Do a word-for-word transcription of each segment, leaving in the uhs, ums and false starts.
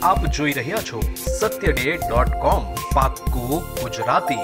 आप જોઈ રહ્યા છો સત્ય ડે ડોટ કોમ પાક્કું ગુજરાતી।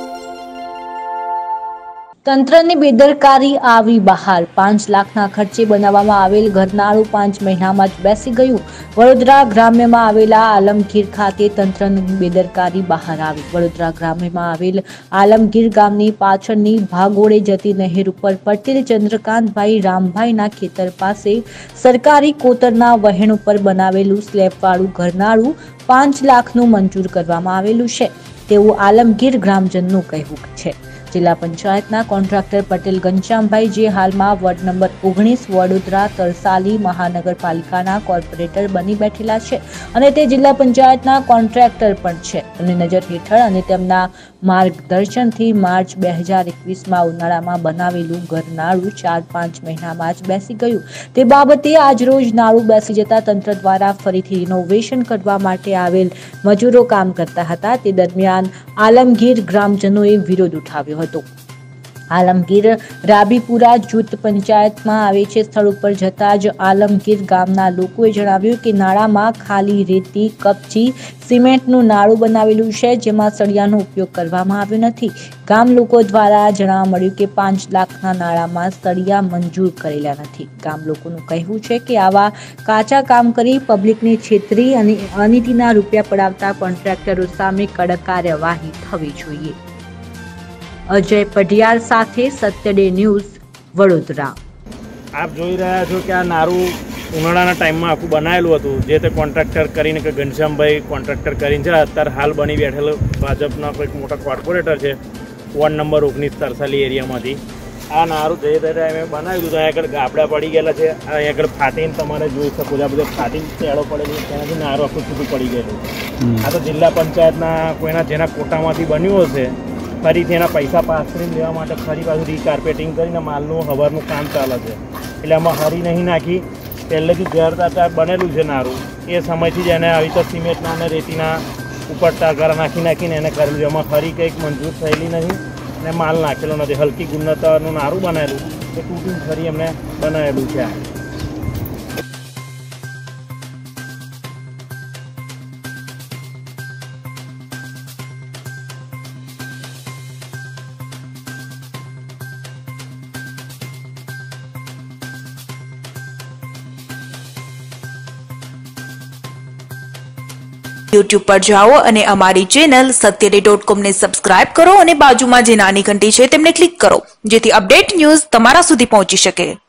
તંત્રની બેદરકારી આવી બહાર। પાંચ લાખના ખર્ચે બનાવવામાં આવેલ ઘરનાળું પાંચ મહિનામાં જ બેસી ગયું। વડોદરા ગ્રામ્યમાં આવેલા આલમગીર ખાતે તંત્રની બેદરકારી બહાર આવી। વડોદરા ગ્રામ્યમાં આવેલ આલમગીર ગામની પાછળની ભાગોળે જતી નહેર ઉપર પટેલ ચંદ્રકાંતભાઈ રામભાઈના ખેતર પાસે સરકારી કોતરના વહેણ ઉપર બનાવેલું સ્લેબવાળું ઘરનાળું પાંચ લાખનું મંજૂર કરવામાં આવેલું છે તેવું આલમગીર ગ્રામજનનું કહેવું છે। जिला पंचायतना कॉन्ट्राक्टर पटेल घनश्यामभाई जे हालमां वोर्ड नंबर ओगनीस वडोदरा तरसाली महानगरपालिकाना कॉर्पोरेटर बनी बैठेला छे अने ते जिला पंचायतना कॉन्ट्राक्टर पण छे। तेमनी नजर हेठळ अने तेमना मार्गदर्शनथी मार्च बे हज़ार एकवीस मां उनाळामां बनावेलुं घरनाळुं चार पांच महीनामां ज बेसी गयुं। ते बाबते आज रोज नाळुं बेसी जता तंत्र द्वारा फरीथी रिनोवेशन करवा माटे आवेल मजूरो काम करता हता। ते दरमियान आलमगीर ग्रामजनोए विरोध उठाव्यो હતો। आलमगीर राबीपुरा जूथ पंचायतमां आवे छे। स्थळ उपर जता ज आलमगीर गामना लोकोए जणाव्युं के नाळामां खाली रेती कपची सीमेंटनुं नाळुं बनावेलुं छे जेमां सळियानो उपयोग करवामां આવ્યો નથી। गाम लोको द्वारा जणावा मळ्युं के पांच लाखना नाळामां सळिया मंजूर करेला નથી। गाम लोकोनुं कहेवुं छे के आवा काचा काम करी पब्लिकने छेतरी अने अनीतिना रूपिया पडावता कोन्ट्राक्टरो सामे कड़क कार्यवाही थवी जोईए। अजय पटियार साथे सत्य डे न्यूज वडोदरा। आप जोई रह्या छो के आ नारू उनाळाना टाइममां आखुं बनावेलुं हतुं जे ते कॉन्ट्राक्टर करीने के घनश्यामभाई कॉन्ट्राक्टर करीने छे। अत्यारे हाल बनी बेठेलो भाजपना कोईक मोटा कॉर्पोरेटर छे वोर्ड नंबर ओगनीस तरसाली एरियामांथी आ नारू जे ते टाइमे बनावेलुं तो આગળ ગાબડા પડી ગયેલા છે। આ આગળ ફાટીને તમારે જોઈ શકો છો। આ બધે ફાટીને તેડો પડેલો તેનાથી નારું આખું છૂટું પડી ગયેલું। આ તો જિલ્લા પંચાયતના કોઈના જેના કોટામાંથી બન્યું હશે ફરીથી એના પૈસા પાસ કરીને લેવા માટે ફરી પાછું રીકાર્પેટિંગ કરીને માલનું હવારનું કામ ચાલે છે। એટલે આમાં હરી નહીં નાખી પહેલેથી જરતા બનેલું છે નારું એ સમયથી જ એને આવી તો સિમેન્ટના અને રેતીના ઉપર ટાગરા નાખી નાખીને એને કરેલું છે। એમાં હરી કંઈક મંજૂર થયેલી નહીં અને માલ નાખેલો નથી। હલકી ગુણવત્તાનું નારું બનાવેલું એ તૂટીને ફરી એમને બનાવેલું છે। यूट्यूब पर जाओ અને અમારી ચેનલ સત્ય ડે ડોટ કોમ ને સબસ્ક્રાઇબ કરો અને બાજુમાં જે નાની ઘંટી છે તેમને ક્લિક કરો જેથી અપડેટ ન્યૂઝ તમારા સુધી પહોંચી શકે।